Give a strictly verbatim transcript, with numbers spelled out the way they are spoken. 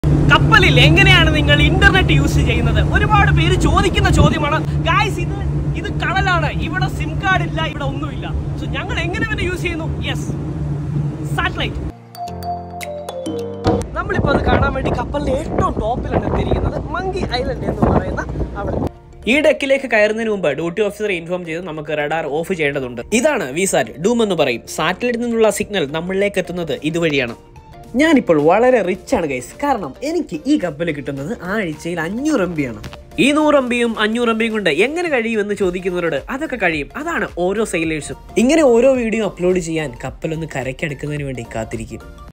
കപ്പലിൽ എങ്ങനെയാണ് നിങ്ങൾ ഇന്റർനെറ്റ് യൂസ് ചെയ്യുന്നത്? ഒരുപാട് പേര് ചോദിക്കുന്ന ചോദ്യമാണ്. ഗായ്സ്, ഇത് ഇത് കടലാണ്, ഇവിടെ സിം കാർഡ് ഇല്ല, ഇവിടെ ഒന്നുമില്ല. സോ ഞങ്ങൾ എങ്ങനെ തന്നെ യൂസ് ചെയ്യുന്നു? Yes, satellite. നമ്മളിപ്പോ അത് കാണാൻ വേണ്ടി കപ്പലിന്റെ ഏറ്റവും ടോപ്പിലാണ് എത്തിയിരിക്കുന്നത്, മങ്കി ഐലൻഡ് എന്ന് പറയുന്ന അവിടെ. ഈ ഡെക്കിലേക്ക് കയറുന്നതിന് മുമ്പ് ഡ്യൂട്ടി ഓഫീസറെ ഇൻഫോം ചെയ്ത് നമുക്ക് റഡാർ ഓഫ് ചെയ്യേണ്ടതുണ്ട്. ഇതാണ് വിസാറ്റ്, ഡൂം എന്ന് പറയും. സാറ്റലൈറ്റിൽ നിന്നുള്ള സിഗ്നൽ നമ്മളിലേക്ക് എത്തുന്നത് ഇതുവഴിയാണ്. ഞാനിപ്പോൾ വളരെ റിച്ച് ആണ് ഗൈസ്, കാരണം എനിക്ക് ഈ കപ്പൽ കിട്ടുന്നത് ആഴ്ചയിൽ അഞ്ഞൂറ് എം ബി ആണ്. ഈ നൂറ് എം ബിയും അഞ്ഞൂറ് എം ബിയും കൊണ്ട് എങ്ങനെ കഴിയുമെന്ന് ചോദിക്കുന്നവരോട് അതൊക്കെ കഴിയും. അതാണ് ഓരോ സെയിലേഴ്സും. ഇങ്ങനെ ഓരോ വീഡിയോ അപ്ലോഡ് ചെയ്യാൻ കപ്പലൊന്ന് കരയ്ക്കടുക്കുന്നതിന് വേണ്ടി കാത്തിരിക്കും.